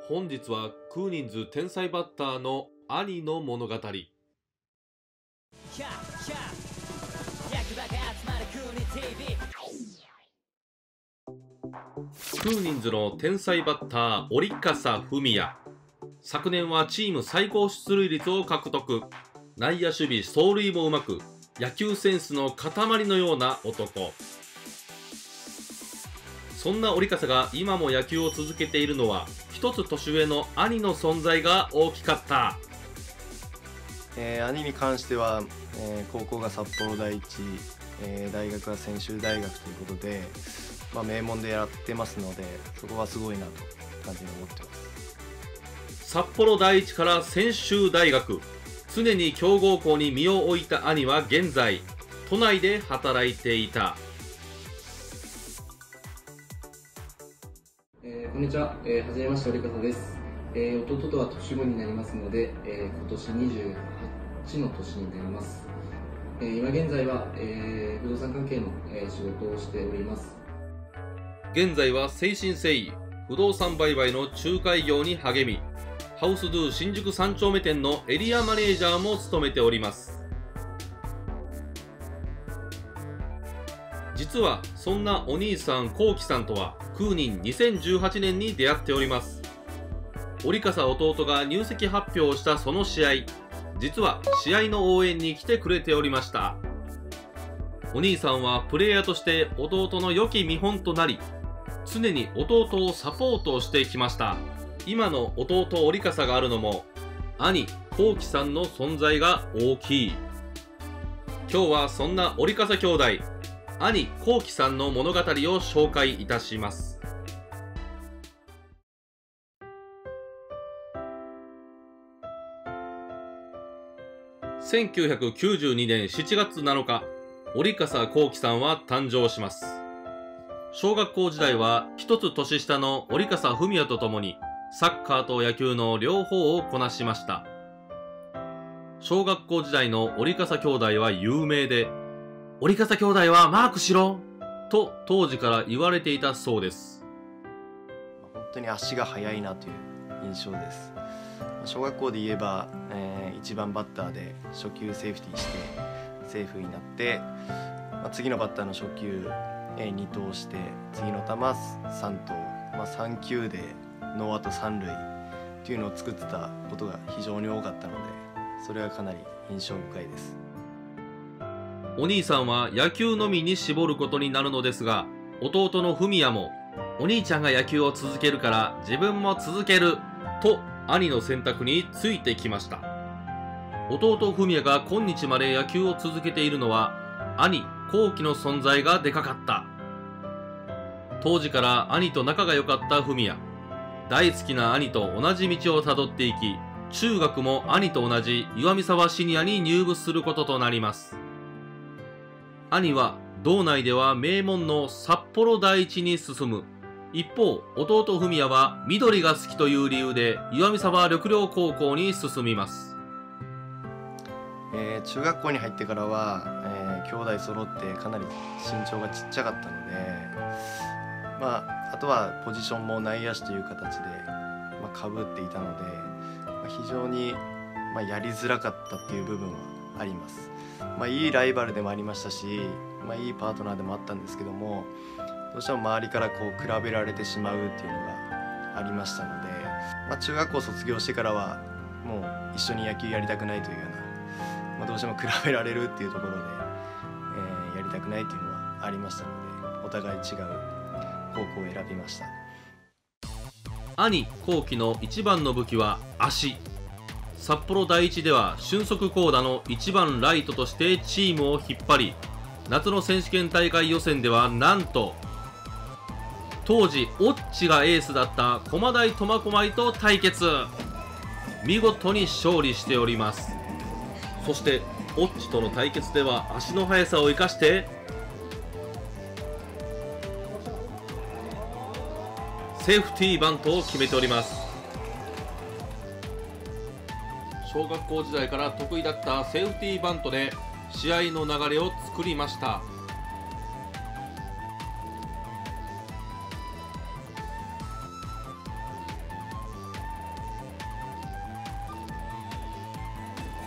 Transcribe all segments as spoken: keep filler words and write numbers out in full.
本日はクーニンズ天才バッターの兄の物語。クーニンズの天才バッター折笠文也。昨年はチーム最高出塁率を獲得。内野守備走塁もうまく、野球センスの塊のような男。そんな折笠が今も野球を続けているのは、一つ年上の兄の存在が大きかった。 えー、兄に関しては、えー、高校が札幌第一、えー、大学は専修大学ということで、まあ、名門でやってますので、そこはすごいなと感じに思ってます。 札幌第一から専修大学、常に強豪校に身を置いた兄は現在、都内で働いていた。 えー、こんにちは、えー、はじめまして折笠です。えー、弟とは年子になりますので、えー、今年にじゅうはちの年になります。えー、今現在は、えー、不動産関係の、えー、仕事をしております。 現在は誠心誠意不動産売買の仲介業に励み、ハウスドゥ新宿三丁目店のエリアマネージャーも務めております。実はそんなお兄さんこうきさんとはクーニンにせんじゅうはちねんに出会っております。折笠弟が入籍発表をしたその試合、実は試合の応援に来てくれておりました。お兄さんはプレイヤーとして弟の良き見本となり、常に弟をサポートしてきました。今の弟折笠があるのも兄こうきさんの存在が大きい。今日はそんな折笠兄弟、兄こうきさんの物語を紹介いたします。せんきゅうひゃくきゅうじゅうにねんしちがつなのか、折笠こうきさんは誕生します。小学校時代は一つ年下の折笠文也と共にサッカーと野球の両方をこなしました。小学校時代の折笠兄弟は有名で、折笠兄弟はマークしろと当時から言われていたそうです。 本当に足が速いなという印象です。小学校で言えば、えー、いちばんバッターで初球セーフティーしてセーフになって、まあ、次のバッターの初球、えー、に投して次の球さん投、まあ、さん球でノーアウト三塁っていうのを作ってたことが非常に多かったので、それはかなり印象深いです。 お兄さんは野球のみに絞ることになるのですが、弟の文也もお兄ちゃんが野球を続けるから自分も続けると兄の選択についてきました。弟文也が今日まで野球を続けているのは兄こうきの存在がでかかった。当時から兄と仲が良かった文也、大好きな兄と同じ道をたどっていき、中学も兄と同じ岩見沢シニアに入部することとなります。兄は道内では名門の札幌第一に進む。一方、弟文也は緑が好きという理由で岩見沢緑陵高校に進みます。 えー、中学校に入ってからは、えー、兄弟揃ってかなり身長がちっちゃかったので、まあ、あとはポジションも内野手という形で、まあ、かぶっていたので、まあ、非常に、まあ、やりづらかったっていう部分はあります。まあ、いいライバルでもありましたし、まあ、いいパートナーでもあったんですけども、どうしても周りからこう比べられてしまうっていうのがありましたので、まあ、中学校卒業してからはもう一緒に野球やりたくないというような、まあ、どうしても比べられるっていうところで、えー、やりたくないというのはありましたので、お互い違う高校を選びました。 兄こうきの一番の武器は足。札幌第一では俊足巧打の一番ライトとしてチームを引っ張り、夏の選手権大会予選ではなんと当時オッチがエースだった駒大苫小牧と対決、見事に勝利しております。そしてオッチとの対決では足の速さを生かしてセーフティーバントを決めております。小学校時代から得意だったセーフティーバントで試合の流れを作りました。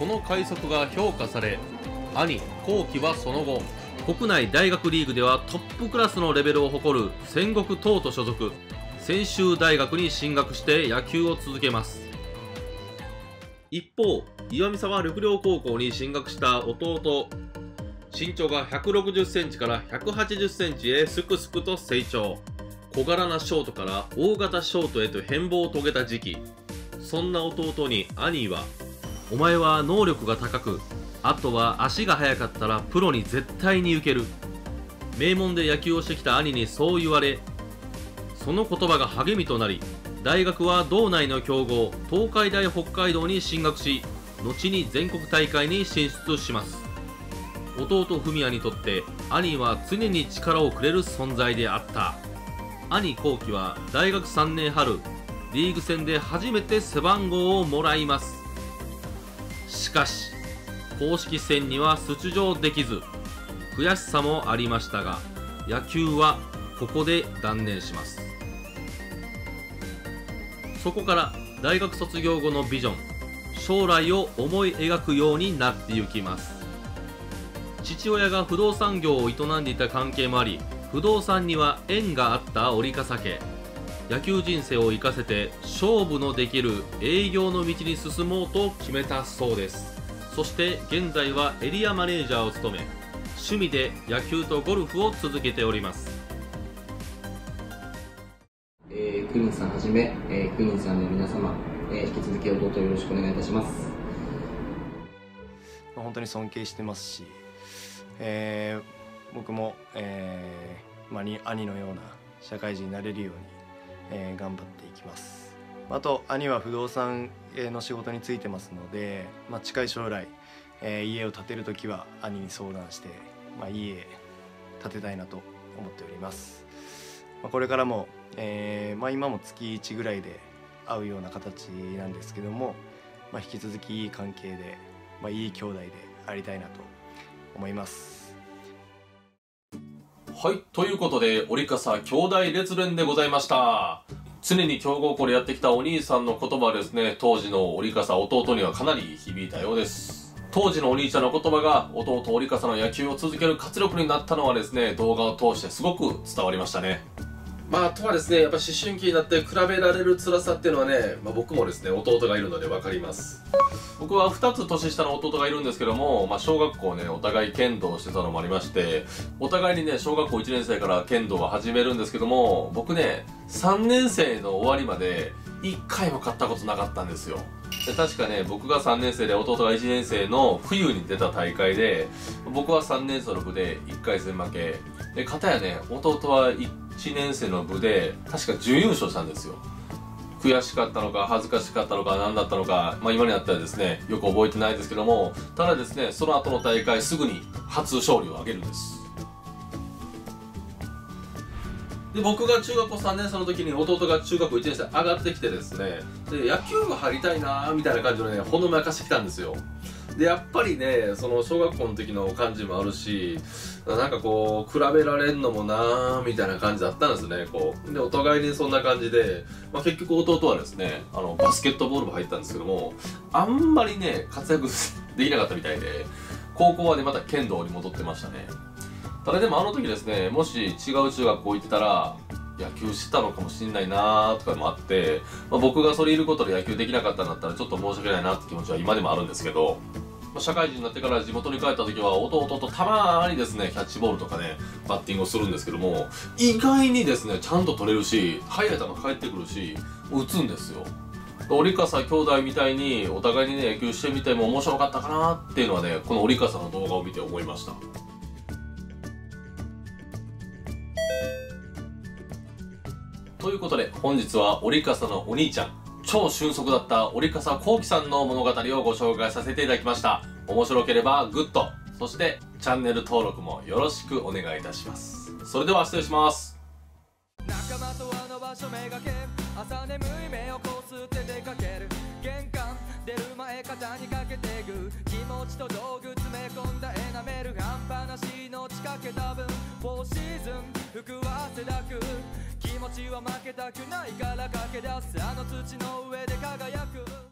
この快速が評価され、兄幸喜はその後国内大学リーグではトップクラスのレベルを誇る戦国東都所属専修大学に進学して野球を続けます。一方、岩見沢緑陵高校に進学した弟、身長がひゃくろくじゅっセンチからひゃくはちじゅっセンチへすくすくと成長。小柄なショートから大型ショートへと変貌を遂げた時期、そんな弟に兄は、お前は能力が高く、あとは足が速かったらプロに絶対に行ける。名門で野球をしてきた兄にそう言われ、その言葉が励みとなり、大学は道内の強豪東海大北海道に進学し、後に全国大会に進出します。弟文也にとって兄は常に力をくれる存在であった。兄幸喜は大学さんねん春リーグ戦で初めて背番号をもらいます。しかし公式戦には出場できず、悔しさもありましたが、野球はここで断念します。そこから大学卒業後のビジョン、将来を思い描くようになっていきます。父親が不動産業を営んでいた関係もあり、不動産には縁があった折笠家。野球人生を生かせて勝負のできる営業の道に進もうと決めたそうです。そして現在はエリアマネージャーを務め、趣味で野球とゴルフを続けております。 えー、クイーンさんはじめ、えー、クイーンさんの皆様、えー、引き続き弟よろしくお願いいたします。 本当に尊敬してますし、えー、僕も、えーまあ、に兄のような社会人になれるように、えー、頑張っていきます。あと兄は不動産の仕事に就いてますので、まあ、近い将来、えー、家を建てるときは兄に相談して、まあ、家建てたいなと思っております。まあ、これからも、えーまあ、今も月いちぐらいで会うような形なんですけども、まあ、引き続きいい関係で、まあ、いい兄弟でありたいなと思います。 はい、ということで折笠兄弟列伝でございました。常に強豪校でやってきたお兄さんの言葉はですね、当時の折笠弟にはかなり響いたようです。当時のお兄ちゃんの言葉が弟折笠の野球を続ける活力になったのはですね、動画を通してすごく伝わりましたね。まあ、あとはですね、やっぱ思春期になって比べられる辛さっていうのはね、まあ、僕もですね、弟がいるので分かります。僕はふたつ年下の弟がいるんですけども、まあ、小学校ね、お互い剣道してたのもありまして、お互いにね、小学校いちねん生から剣道を始めるんですけども、僕ね、さんねん生の終わりまでいっかいも勝ったことなかったんですよ。で確かね、僕がさんねん生で弟がいちねん生の冬に出た大会で、僕はさんねん生の部でいっかい戦負けで、片やね、弟はいちねん生の部で確か準優勝したんですよ。悔しかったのか恥ずかしかったのか何だったのか、まあ、今になったらですねよく覚えてないですけども、ただですね、その後の大会すぐに初勝利を挙げるんです。で僕が中学校さんねん生の時に弟が中学校いちねん生上がってきてですね、で野球部入りたいなーみたいな感じのね、ほのめかしてきたんですよ。でやっぱりね、その小学校の時の感じもあるし、なんかこう比べられんのもなーみたいな感じだったんですね。こうでお互いにそんな感じで、まあ、結局弟はですね、あのバスケットボール部入ったんですけども、あんまりね活躍できなかったみたいで、高校はねまた剣道に戻ってましたね。ただでもあの時ですね、もし違う中学校行ってたら野球してたのかもしれないなーとかもあって、まあ、僕がそれいることで野球できなかったんだったらちょっと申し訳ないなって気持ちは今でもあるんですけど、まあ、社会人になってから地元に帰った時は弟とたまーにですねキャッチボールとかねバッティングをするんですけども、意外にですねちゃんと取れるし、速い球返ってくるし打つんですよ。折笠兄弟みたいにお互いにね野球してみても面白かったかなっていうのはね、この折笠の動画を見て思いました。ということで本日は折笠のお兄ちゃん、超俊足だった折笠幸喜さんの物語をご紹介させていただきました。面白ければグッド、そしてチャンネル登録もよろしくお願いいたします。それでは失礼します。 仲間とあの場所めがけ、朝眠い目をこすって出かける、玄関出る前肩にかけてぐ、気持ちと道具詰め込んだエナメル、半端なしの仕掛けた分フォーシーズン服は汗だく、気持ちは負けたくないから駆け出す、あの土の上で輝